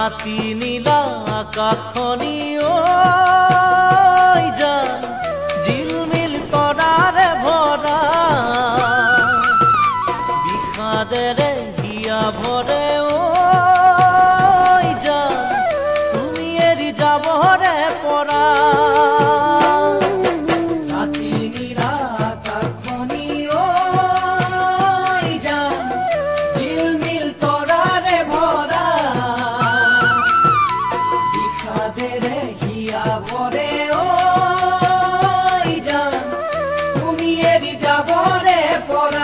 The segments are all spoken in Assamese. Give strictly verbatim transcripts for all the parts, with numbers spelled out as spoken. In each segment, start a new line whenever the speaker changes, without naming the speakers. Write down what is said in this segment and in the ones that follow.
ৰাতি নীলা আকাশখনি ঐ জান জিলমিল তৰাৰে ভৰা বিষাদেৰে হিয়া ভৰে ঐ জান তুমি এৰি যাবৰে পৰা
ৰাতি নীলা আকাশখনি ঐ জান জিলমিল তৰাৰে ভৰা বিষাদেৰে হিয়া ভৰে ঐ জান তুমি এৰি যাবৰে পৰা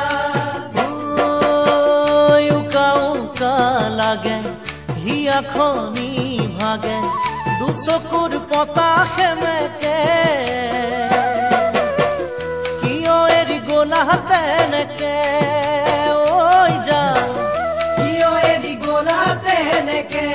উকা উকা লাগে হিয়াখনি ভাগে দুচকুৰ পতাশে মেকে কিয় এৰি গলা তেনেকে ঐ জান
কিয় এৰি গলা তেনেকে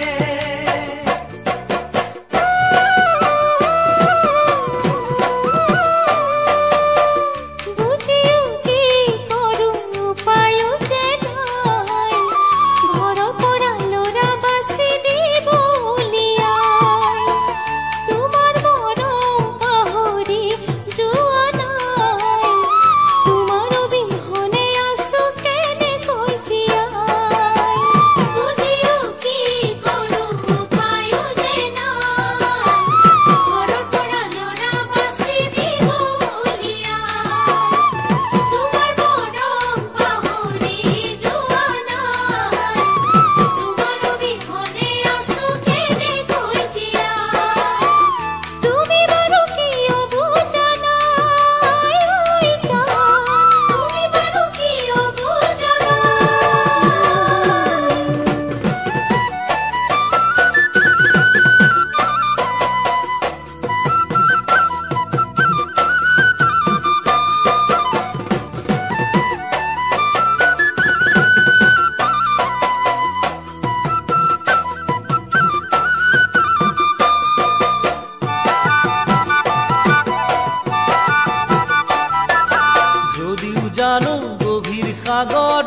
জানো গভীর সাগর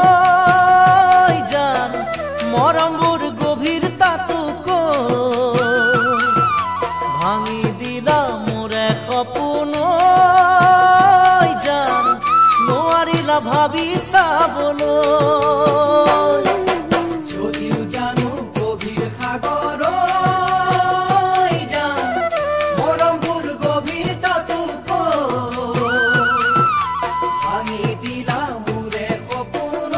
জান মৰমবোৰ গভীৰ তাতোক ভাঙি দিলা মোৰে সপোন জান নোৱাৰিলা ভাবি চাবলৈ
যদিও জানো গভীৰ সাগৰ জান মৰমবোৰ গভীৰ তাতোক ভাঙি দিলা মোৰে সপোন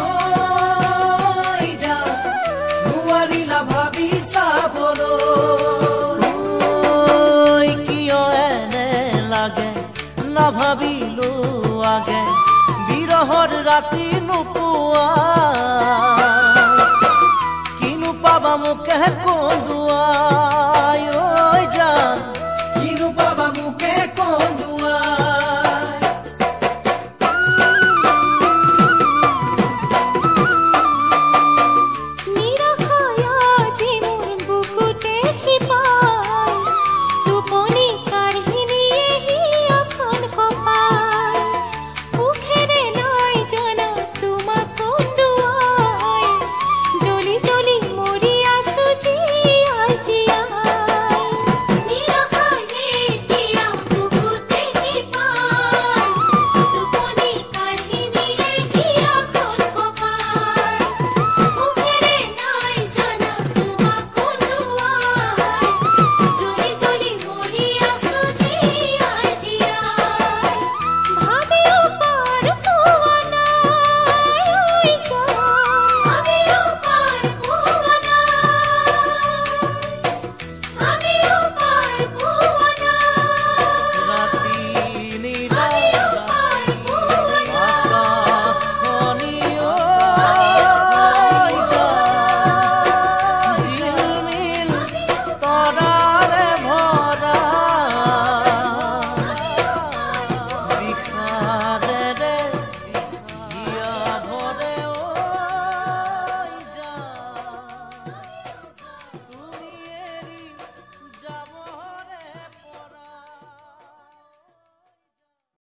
জান নোৱাৰিলা ভাবি চাবলৈ
কিয় এনে লাগে নাভাবিলো আগে বিৰহৰ ৰাতি নোপোৱা কিনো পাবা মোকে কন্দুৱা